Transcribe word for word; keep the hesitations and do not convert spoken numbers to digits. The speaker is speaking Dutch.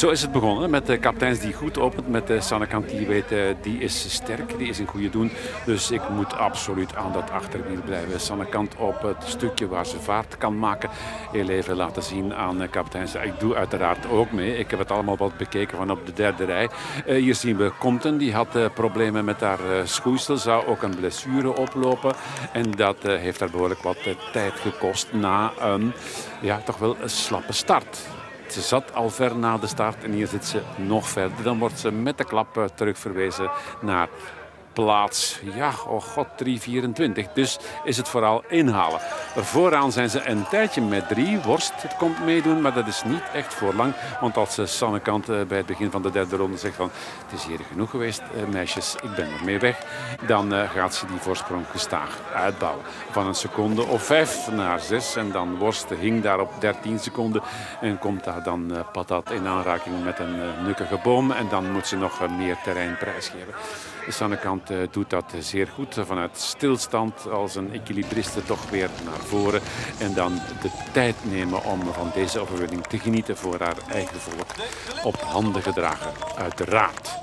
Zo is het begonnen met de kapiteins die goed opent. Met de Sannekant die weet, die is sterk, die is in goede doen. Dus ik moet absoluut aan dat achterwiel blijven. Sannekant op het stukje waar ze vaart kan maken. Heel even laten zien aan kapiteins. Ik doe uiteraard ook mee. Ik heb het allemaal wat bekeken van op de derde rij. Uh, hier zien we Compton, die had uh, problemen met haar uh, schoeisel. Zou ook een blessure oplopen. En dat uh, heeft haar behoorlijk wat uh, tijd gekost na een, ja, toch wel een slappe start. Ze zat al ver na de start en hier zit ze nog verder. Dan wordt ze met de klap uh, terugverwezen naar plaats, ja, oh god, drie vierentwintig. Dus is het vooral inhalen. Vooraan zijn ze een tijdje met drie. Worst komt meedoen, maar dat is niet echt voor lang. Want als Sannekant uh, bij het begin van de derde ronde zegt van het is hier genoeg geweest, uh, meisjes, ik ben er mee weg. Dan uh, gaat ze die voorsprong gestaag uitbouwen. Van een seconde of vijf naar zes. En dan Worst hing daar op dertien seconden. En komt daar dan uh, patat in aanraking met een uh, nukkige boom. En dan moet ze nog uh, meer terrein prijsgeven. De Sannekant uh, doet dat zeer goed. Vanuit stilstand als een equilibriste toch weer naar voren. En dan de tijd nemen om van deze overwinning te genieten voor haar eigen volk. Op handen gedragen, uiteraard.